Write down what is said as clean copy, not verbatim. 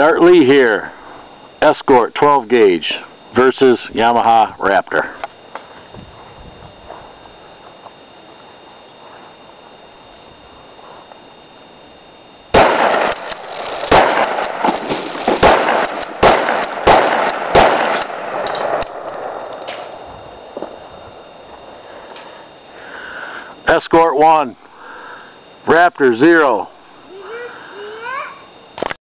Dart Lee here, Escort 12 gauge versus Yamaha Raptor. Escort 1, Raptor 0.